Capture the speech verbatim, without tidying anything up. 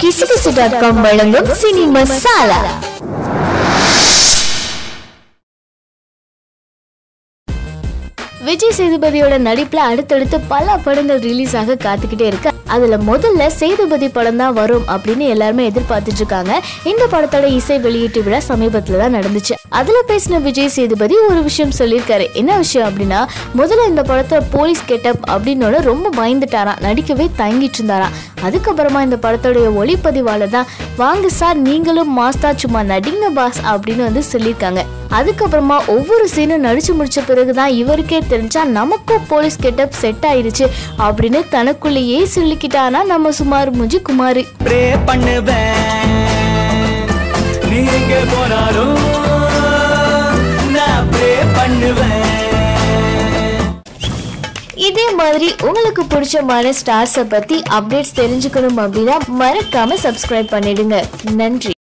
கிசுகிசு dot com வழங்கும் cine masala. Vijay சேதுபதியோட நடிப்புல அடுத்தடுத்து பல படங்கள் ரிலீஸ் ஆக காத்துக்கிட்டே இருக்கு. அதுல முதல்ல சேதுபதி படம் தான் வரும் அப்படின்னு எல்லாருமே எதிர்பார்த்துட்டு இருக்காங்க. இந்த படத்தோட இசை வெளியீட்டு விழா சமீபத்துல தான் நடந்துச்சு. அதுல பேசின விஜய் சேதுபதி ஒரு விஷயம் சொல்லியிருக்காரு. என்ன விஷயம் அப்படின்னா, முதல்ல இந்த படத்தை போலீஸ் கெட்டப் அப்படின்னு ரொம்ப பயந்துட்டாராம், நடிக்கவே தயங்கிட்டு இருந்தாராம். அதுக்கப்புறமா இந்த படத்தோடைய ஒளிப்பதிவாளர் தான், வாங்க சார் நீங்களும் மாஸ்தா சும்மா நடிங்க பாஸ் அப்படின்னு வந்து சொல்லியிருக்காங்க. அதுக்கப்புறமா ஒவ்வொரு சீனும் நடிச்சு முடிச்ச பிறகுதான் இவருக்கே தெரிஞ்சா நமக்கும் போலீஸ் கெட்டப் செட் ஆயிருச்சு அப்படின்னு தனக்குள்ளேயே சொல்லிக்கிட்டானா நம்ம சுமார் முஞ்சி குமாரி. இதே மாதிரி உங்களுக்கு பிடிச்சமான ஸ்டார்ஸை பத்தி அப்டேட்ஸ் தெரிஞ்சுக்கணும் அப்படின்னா மறக்காம சப்ஸ்கிரைப் பண்ணிடுங்க. நன்றி.